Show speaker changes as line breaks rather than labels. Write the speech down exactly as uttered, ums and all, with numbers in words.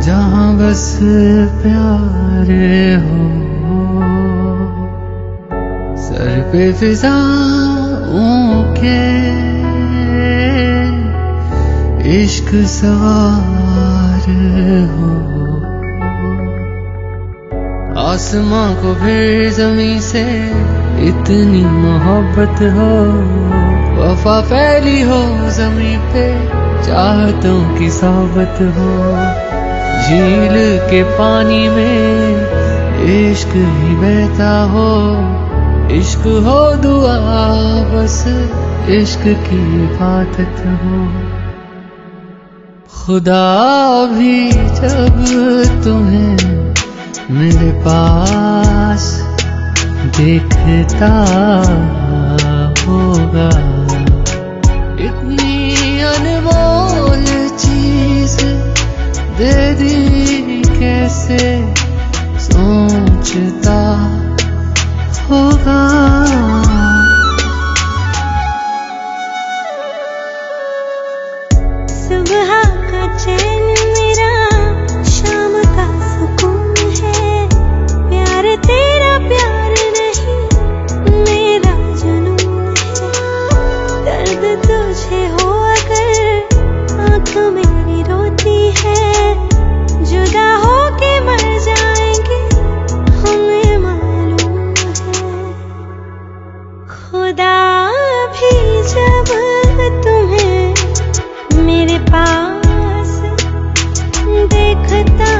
जहां बस प्यार हो, सर पे फिजाओं के इश्क सवार हो। आसमां को फिर जमीन से इतनी मोहब्बत हो, वफा फैली हो जमीन पे चाहतों की सोहबत हो। झील के पानी में इश्क ही बहता हो, इश्क हो दुआ बस इश्क की इबादत हो। खुदा भी जब तुम्हें मेरे पास देखता होगा, इतनी अनमोल चीज दे दी कैसे सोचता होगा।
सुबह का चैन मेरा शाम का सुकून है, प्यार तेरा प्यार नहीं मेरा जुनून है। दर्द तुझे हो अगर आँख मेरी रोती है, जुदा हो के मर जाएंगे हमें मालूम है। खुदा भी जब तुम्हें मेरे पास देखता